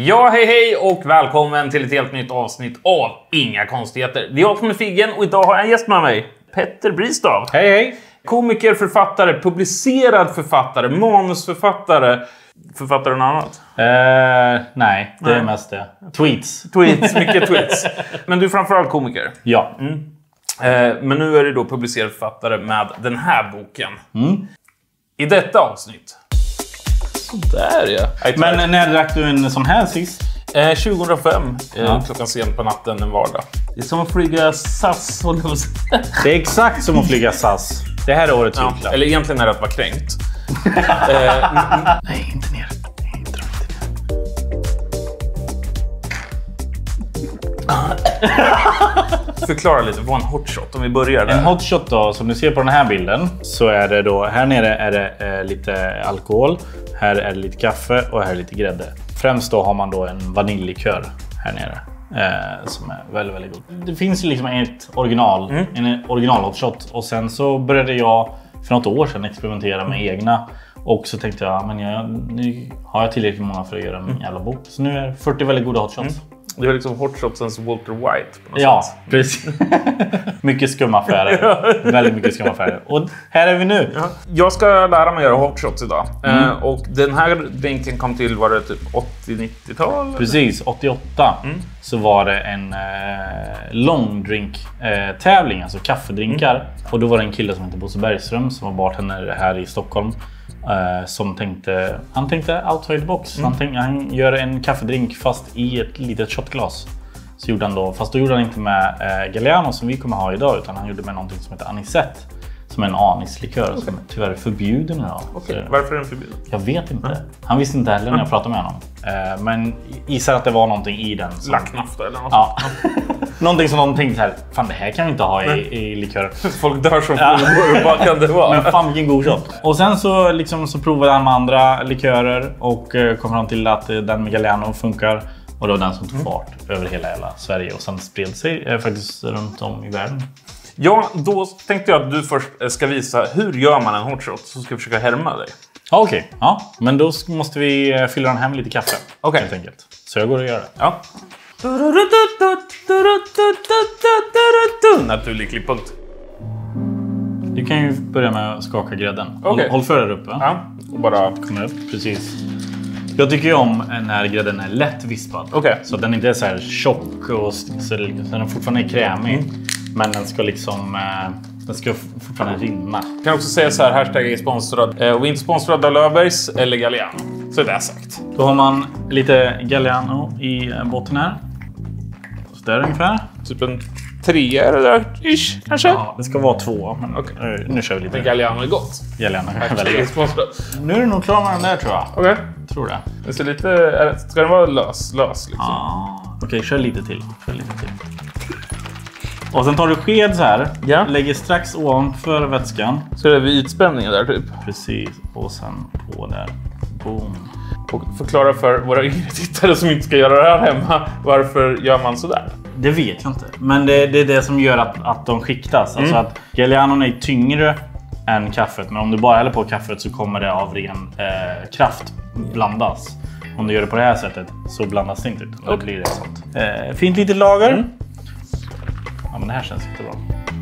Ja, hej och välkommen till ett helt nytt avsnitt av Inga konstigheter. Det är jag som är Figgen och idag har jag en gäst med mig, Petter Bristav. Hej! Komiker, författare, publicerad författare, manusförfattare. Författar du något annat? Nej, det är mest det. Tweets. Mycket tweets. Men du är framförallt komiker. Ja. Men nu är du då publicerad författare med den här boken. I detta avsnitt. Sådär ja. Men när drack du en sån här sist? 2005, klockan sent på natten en vardag. Det är som att flyga SAS. Det är exakt som att flyga SAS. Det här är årets julklapp. Eller egentligen är det att vara kränkt. Nej, inte ner. Dra inte ner. Förklara lite, vad en hotshot om vi börjar där. En hotshot då, som du ser på den här bilden, så är det då, här nere är det lite alkohol, här är det lite kaffe och här är lite grädde. Främst då har man då en vaniljlikör här nere. Som är väldigt, väldigt god. Det finns ju liksom ett original, en original hotshot. Och sen så började jag för något år sedan experimentera med egna. Och så tänkte jag, men nu har jag tillräckligt många för att göra min jävla bok. Så nu är 40 väldigt goda hotshots. Det är liksom hotshotsens Walter White på något ja, sätt. Precis. Mycket skumma färger. Väldigt mycket skumma färger. Och här är vi nu. Ja. Jag ska lära mig göra hotshots idag. Och den här drinken kom till, var det typ 80-90-tal? Precis, 88 så var det en long drink tävling, alltså kaffedrinkar. Och då var det en kille som heter Bosse Bergström som var bartender här i Stockholm. Som tänkte outside the box. Han gör en kaffedrink fast i ett litet shotglas. Så gjorde han då, fast då gjorde han inte med Galliano som vi kommer ha idag, utan han gjorde med någonting som heter anisette. Som är en anislikör som tyvärr är förbjuden idag. Okay. Varför är den förbjuden? Jag vet inte. Han visste inte heller när jag pratade med honom. Men gissar att det var någonting i den. Lacknafta eller något. Ja. Någonting som de tänkte så här, fan det här kan vi inte ha i likör. Folk dör som fullbord, vad kan det vara? Men fan vilken god shot. Och sen så, liksom, så provade han med andra likörer och kom fram till att den med Galliano funkar. Och det var den som tog fart över hela Sverige och sen spred sig faktiskt runt om i världen. Ja, då tänkte jag att du först ska visa hur gör man en hotshot, så ska jag försöka härma dig. Okej, ja. Men då måste vi fylla den här med lite kaffe. Okej. Helt enkelt. Så jag går och gör det. Ja. Naturlig klipppunkt. Du kan ju börja med att skaka grädden. Okay. Håll för där uppe. Ja, och bara kommer upp. Precis. Jag tycker ju om när grädden är lätt vispad. Okay. Så den inte är så här tjock och så den är fortfarande krämig. Men den ska liksom den ska fortfarande rinna. Jag kan också säga så här, hashtag är sponsrad. Och vi är inte sponsrade av Löfbergs eller Galliano. Så är det sagt. Då har man lite Galliano i botten här. Så där ungefär. Typ en 3 eller ish kanske? Ja, det ska vara 2. Men nu kör vi lite. Men Galliano är gott. Galliano är väldigt gott. Nu är det nog klar med den där tror jag. Okej. Tror det. Det ser lite... Ska den vara lös liksom? Ja. Okej, kör lite till. Och sen tar du sked så här. Ja. Lägger strax ovanför vätskan. Så det är vid ytspänningen där typ. Precis. Och sen på där. Boom. Och förklara för våra yngre tittare som inte ska göra det här hemma. Varför gör man så där? Det vet jag inte. Men det är det som gör att de skiktas. Alltså att Gallianon är tyngre än kaffet. Men om du bara häller på kaffet så kommer det av ren kraft blandas. Om du gör det på det här sättet så blandas det inte ut. Då blir det sånt. Fint litet lager. Ja, men det här känns inte bra.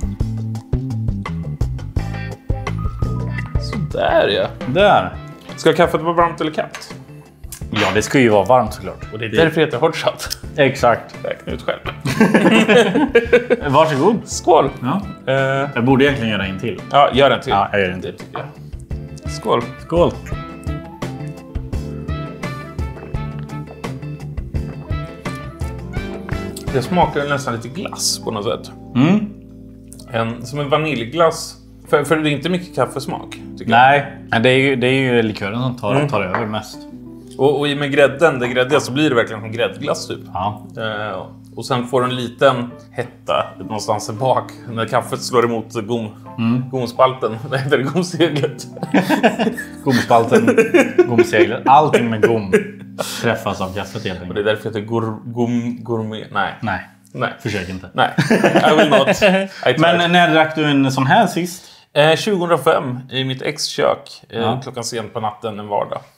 Sådär ja. Där. Ska kaffet vara varmt eller kallt? Ja, det ska ju vara varmt såklart. Och det är därför det heter hotshot. Exakt. Räkna ut själv. Varsågod. Skål. Ja. Jag borde egentligen göra en till. Ja, gör en till. Ja, jag gör en till. Skål. Skål. Det smakar nästan lite glass på något sätt. Som en vaniljglass. För det är inte mycket kaffesmak. Nej, det är ju likören som tar över mest. Och i med grädden, det gräddiga, så blir det verkligen som gräddglass typ. Ja. Och sen får du en liten hetta någonstans där bak. När kaffet slår emot gomspalten. Vad heter det? Gomseglet. Gomspalten, gomseglet. Allting med gom träffas av kaffet helt enkelt. Och det är därför jag heter gourmet. Nej. Försök inte. Nej, I will not. Men när drack du en sån här sist? 2005 i mitt ex-kök. Klockan sent på natten en vardag.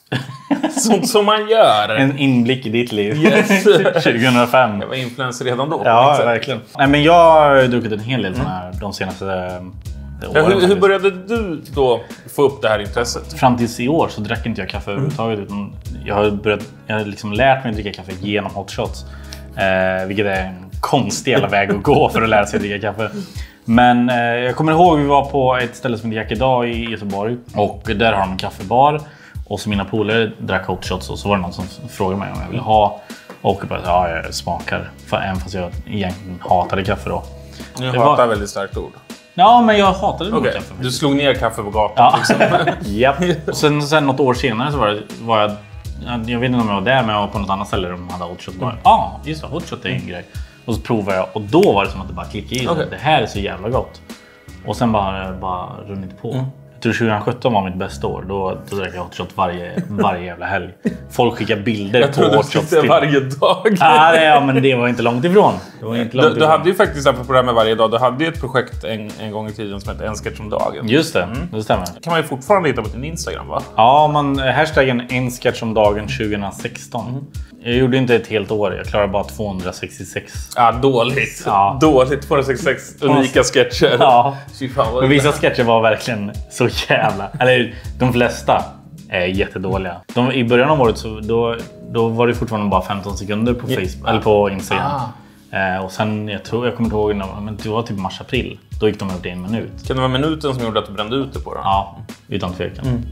Sånt som man gör. En inblick i ditt liv. Yes. 2005. Jag var influencer redan då. Ja, verkligen. Nej, men jag har druckit en hel del såna här de senaste åren. Hur började du då få upp det här intresset? Fram tills i år så drack inte jag kaffe överhuvudtaget. Utan jag har liksom lärt mig att dricka kaffe genom hot shots. Vilket är en konstig jävla väg att gå för att lära sig att dricka kaffe. Men jag kommer ihåg vi var på ett ställe som heter Jack idag i Göteborg. Och där har de en kaffebar. Och så mina polare drack hot shots. Och så var det någon som frågade mig om jag ville ha. Och jag bara, ja, jag smakar. Även fast jag egentligen hatade kaffe då. Jag hatar väldigt starkt ord. Ja, men jag hatade nog kaffe. Du slog ner kaffe på gatan. Ja. Liksom. Japp. Och sen något år senare så var jag vet inte om jag var där, men jag var på något annat ställe där de hade hot shot. Ja, just det, hot shot är en grej. Och så provade jag och då var det som att det bara klickade i. Det här är så jävla gott. Och sen bara runnit på. Jag tror 2017 var mitt bästa år. Då drack jag hot shot varje jävla helg. Folk skickade bilder på hot shots till varje dag. Ja, men det var inte långt ifrån. Du hade ju faktiskt på det här med varje dag. Du hade ju ett projekt en gång i tiden som hette En sketch om dagen. Just det, det stämmer. Kan man ju fortfarande hitta på din Instagram, va? Ja, hashtaggen En sketch om dagen 2016. Jag gjorde inte ett helt år. Jag klarade bara 266. Ja, dåligt. Ja. Dåligt. 266 unika sketcher. Ja. Men vissa sketcher var verkligen så jävla... Eller de flesta är jättedåliga. I början av året så då var det fortfarande bara 15 sekunder på Facebook eller på Instagram. Och sen jag kommer inte ihåg men det var typ mars-april. Då gick de upp till 1 minut. Kan det vara minuten som gjorde att du brände ut det på den? Ja, utan tvekan.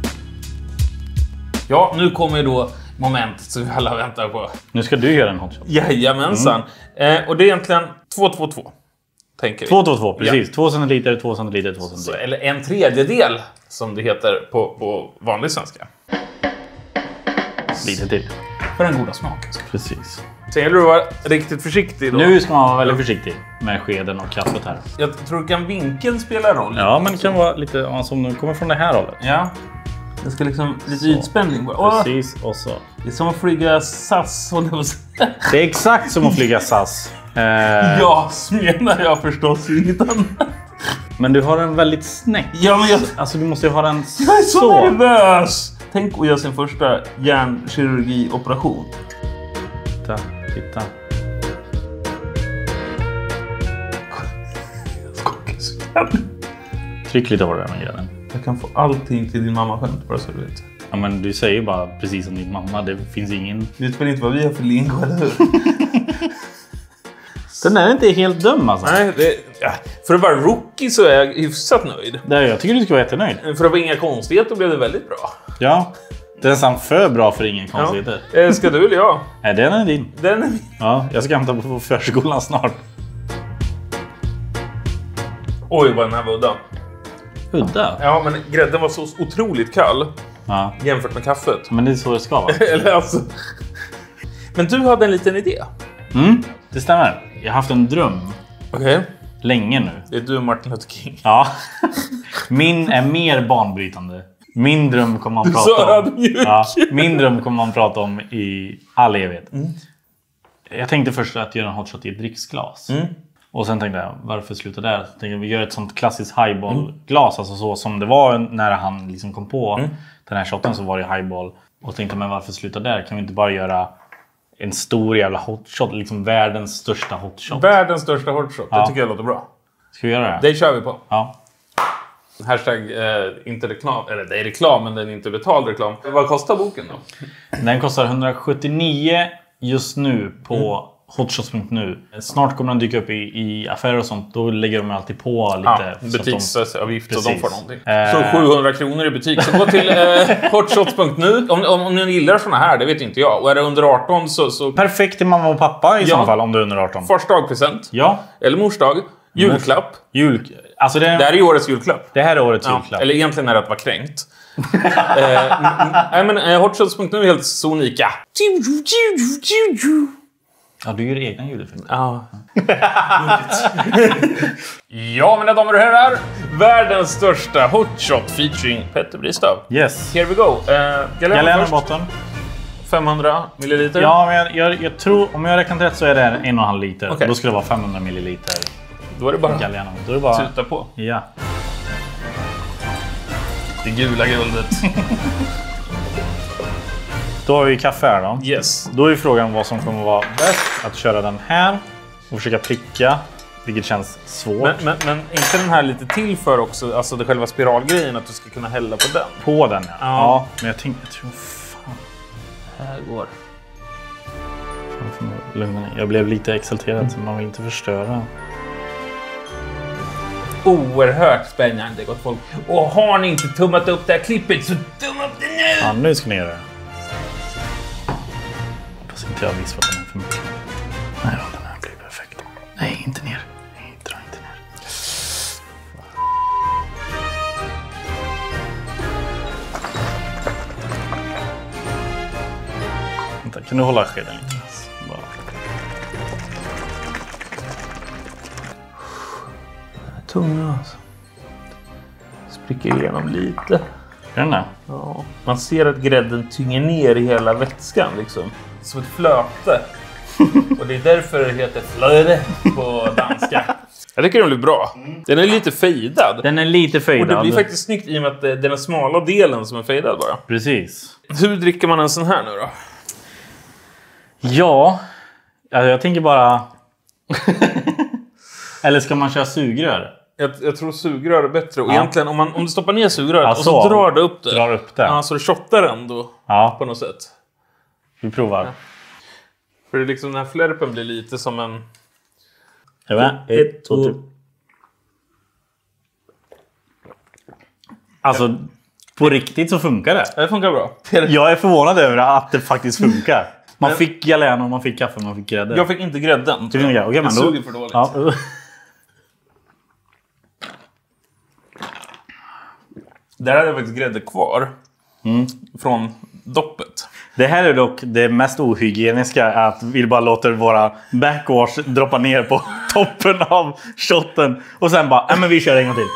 Ja, nu kommer ju då momentet som vi alla väntar på. Nu ska du göra en hot shot. Jajamensan. Och det är egentligen 2-2-2. Tänker vi. 2-2-2, precis. Ja. 2 centiliter, 2 centiliter, 2 centiliter. Eller 1/3 som det heter på vanlig svenska. Lite till. För den goda smaken. Precis. Sen gäller du att vara riktigt försiktig då. Nu ska man vara väldigt försiktig med skeden och kaffet här. Jag tror kan vinkeln spela roll. Ja, men det kan vara lite som nu kommer från det här hållet. Ja. Det ska liksom lite ytspänning bara. Precis, och så. Det är som att flyga SAS. Det är exakt som att flyga SAS. Ja, menar jag förstås inget annat. Men du har den väldigt snäck. Ja, men alltså du måste ju ha den jag är så nervös. Tänk att göra sin första hjärnkirurgioperation. Titta. Tryck lite hårdare med grenen. Jag kan få allting till din mamma skämt, bara så du vet. Ja, men du säger bara precis som din mamma. Det finns ingen... Du vet väl inte vad vi har för lingo, eller hur? Den är inte helt dum alltså. Nej, för att vara rookie så är jag hyfsat nöjd. Nej, jag tycker du ska vara jättenöjd. För att vara inga konstigheter blev det väldigt bra. Ja, det är nästan för bra för ingen konstigheter. Ja. Ska du eller jag? Nej, den är din. Den är min. Ja, jag ska hämta på förskolan snart. Oj, vad den här var udda. Udda? Ja, men grädden var så otroligt kall. Ja. Jämfört med kaffet. Men det är så det ska vara. Eller alltså. Men du hade en liten idé. Det stämmer. Jag har haft en dröm. Okej. Länge nu. Det är du Martin Luther King. Ja. Min är mer banbrytande. Min dröm kommer man prata om. Ja, min dröm kommer man prata om i all evighet. Jag tänkte först att göra en hot shot i ett dricksglas. Och sen tänkte jag, varför sluta där? Så tänkte jag, vi gör ett sånt klassiskt highball-glas. Alltså så som det var när han liksom kom på den här shotten, så var det highball. Och tänkte, men varför sluta där? Kan vi inte bara göra en stor jävla hot shot? Liksom världens största hot shot. Världens största hot shot. Det tycker jag låter bra. Ska vi göra det? Det kör vi på. Ja. Hashtag inte reklam. Eller det är reklam, men den är inte betald reklam. Vad kostar boken då? Den kostar 179 just nu på hotshots.nu. Snart kommer den dyka upp i affärer och sånt. Då lägger de alltid på lite. Butiksavgift och de får någonting. Så 700 kronor i butik. Så gå till hotshots.nu. Om ni gillar såna här, det vet inte jag. Och är det under 18 så... Perfekt till mamma och pappa i sådana fall om du är under 18. Förstagpresent. Ja. Eller morsdag. Julklapp. Alltså det här är årets julklapp. Det här är årets julklapp. Eller egentligen är det att vara kränkt. Hotshots.nu är helt så unika. Ja, du gör egna ljudeffekter. Ja. Ja, mina damer och herrar. Världens största hotshot featuring Petter Bristav. Yes. Here we go. Galena i botten. 500 milliliter. Ja, men jag tror, om jag räknar rätt så är det 1,5 liter. Okay. Då skulle det vara 500 milliliter. Då är det bara Galena. Då är det bara tuta på. Ja. Det gula guldet. Då har vi kaffe här då. Yes. Då är frågan vad som kommer vara bäst. Att köra den här och försöka pricka. Vilket känns svårt. Men inte den här lite till för också, alltså det själva spiralgrejen, att du ska kunna hälla på den. På den, ja. Ja, men jag tror fan. Här går. Lugna ner. Jag blev lite exalterad så man vill inte förstöra. Oerhört spännande, gott folk. Och har ni inte tummat upp det här klippet så tumma upp det nu! Ja, nu ska ni göra det. Hoppas inte jag visst vad den är för mycket. Nej, ja, den här blir perfekt. Nej, inte ner. Nej, dra inte ner. Vänta, kan du hålla skeden lite? Bara. Tunga alltså. Spricker igenom lite. Är den där? Ja. Man ser att grädden tynger ner i hela vätskan liksom. Som ett flöte. Och det är därför det heter flöde på danska. Jag tycker den blir bra. Den är lite fejdad. Den är lite fejdad. Och det blir faktiskt snyggt i och med att det är den smala delen som är fejdad bara. Precis. Hur dricker man en sån här nu då? Ja, alltså jag tänker bara... Eller ska man köra sugrör? Jag tror sugrör är bättre. Och Ja. egentligen om du stoppar ner sugröret Ja, och så drar du upp det. Drar upp det. Ja, så du shottar den då Ja, på något sätt. vi provar. Ja. För det är liksom den här flärpen blir lite som en... Är du med? 1, 2, 3. Alltså, på riktigt så funkar det. Det funkar bra. Jag är förvånad över att det faktiskt funkar. Man fick Galeno, man fick kaffe, man fick grädde. Jag fick inte grädden. Du fick inte grädde? Okej, men jag då... suger för dåligt. Ja. Där hade jag faktiskt grädde kvar. Från doppet. Det här är dock det mest ohygieniska, att vi bara låter våra backwash droppa ner på toppen av shotten. Och sen bara, men vi kör en gång till.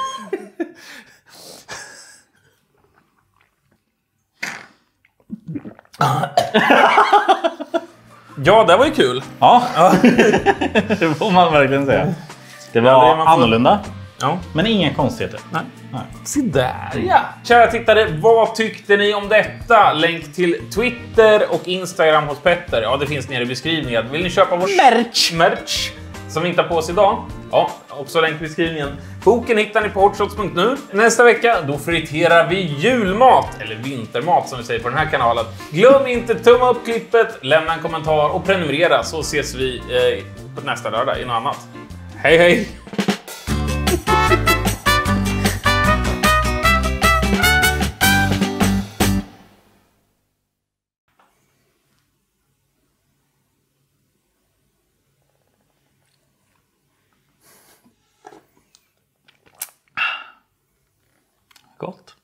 Ja, det var ju kul. Ja, det får man verkligen säga. Det var Ja, det man får- annorlunda, Ja. men inga konstigheter. Nej. Se där ja. Kära tittare, vad tyckte ni om detta? Länk till Twitter och Instagram hos Petter. Ja, det finns nere i beskrivningen. Vill ni köpa vår merch som vi inte har på oss idag? Ja, också länk i beskrivningen. Boken hittar ni på hotshots.nu. Nästa vecka, då friterar vi julmat. Eller vintermat som vi säger på den här kanalen. Glöm inte tumma upp klippet, lämna en kommentar och prenumerera, så ses vi på nästa lördag i något annat. Hej hej! Gott.